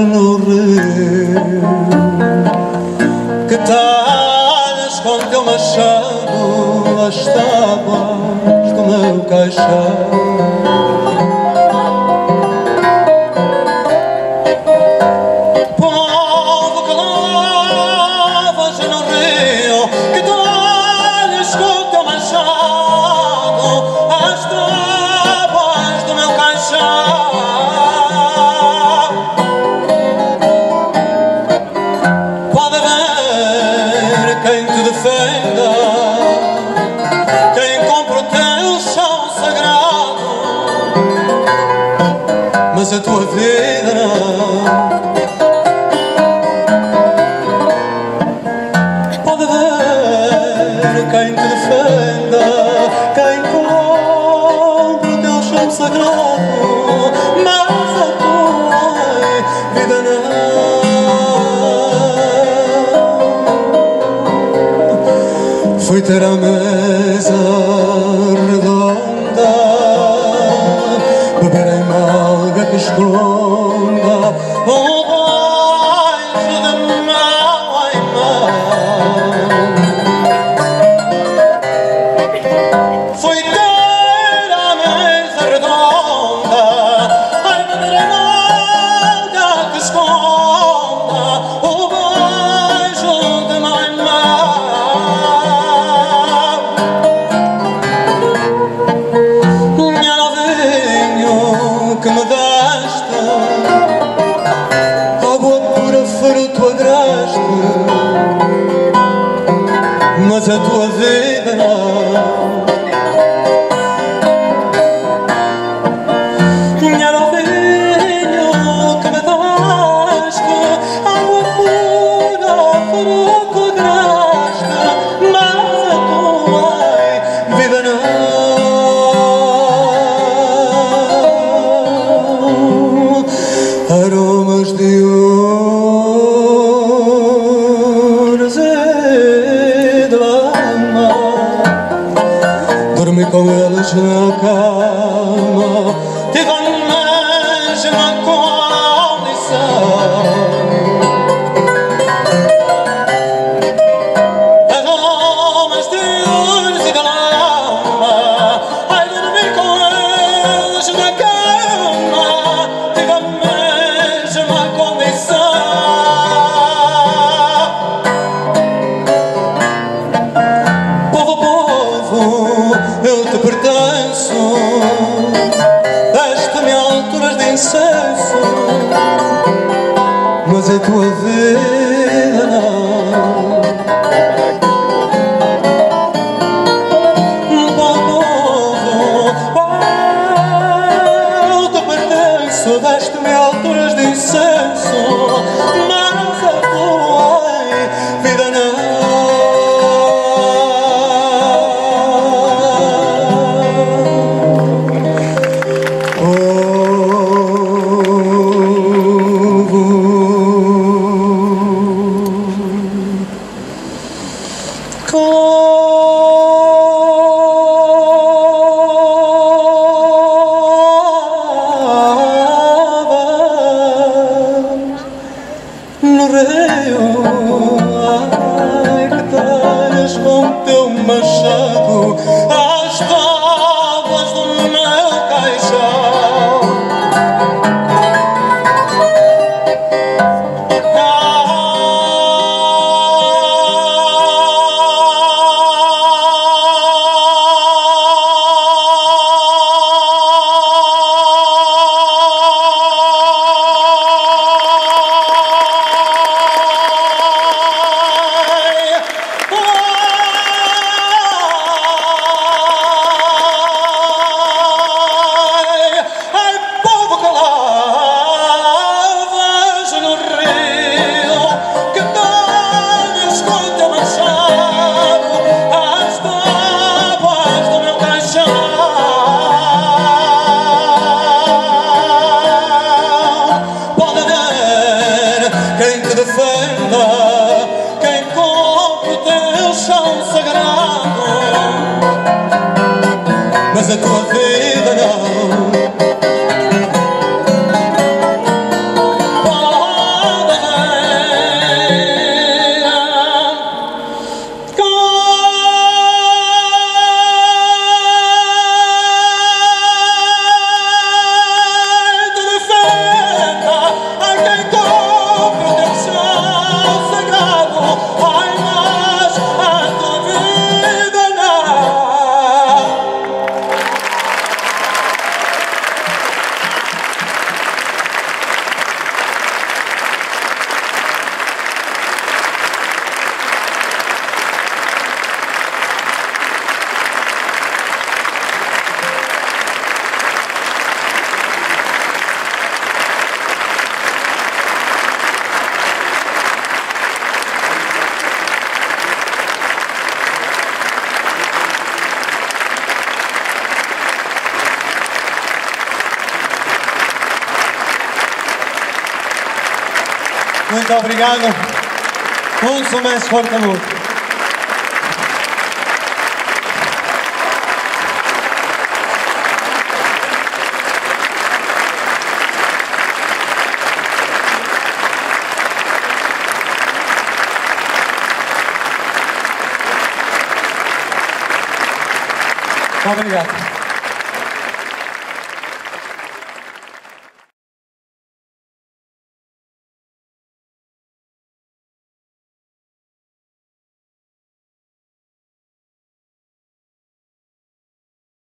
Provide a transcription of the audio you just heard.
no rio, que talhas com teu machado as tábuas do meu caixão. Povo que lavas no rio, que talhas com teu machado as tábuas do meu caixão. Quem te defenda, quem compra o teu chão sagrado, mas a tua vida não. Pode haver quem te defenda, quem compra o teu chão sagrado, mas a tua vida não. Fui ter a mesa redonda, beber em malga que esconda um beijo de mão em mão. Fui ter a mesa redonda, ai, beber em malga que esconda um beijo de mão em mão. Que me deste água pura, fruto agraste, mas a tua vida não. Minha novinho, que me deste água pura, fruto agraste, mas a tua vida não. Aromas de ouros e de lama, dormi com eles na cama, tive a mesma condição. Aromas de ouros e de lama, ai, dormi com eles na cama, tive a mesma condição. Povo, povo, eu te pertenço, deste-me alturas de incenso, mas a tua vida não. Povo, povo, eu te pertenço, deste-me alturas de incenso, mas a tua vida não. No rio, ai, que talhas com teu machado as tábuas do meu caixão. Quem te defenda, quem compre o teu chão sagrado, mas a tua vida não. Muito obrigado. Um sucesso forte amor. Obrigado.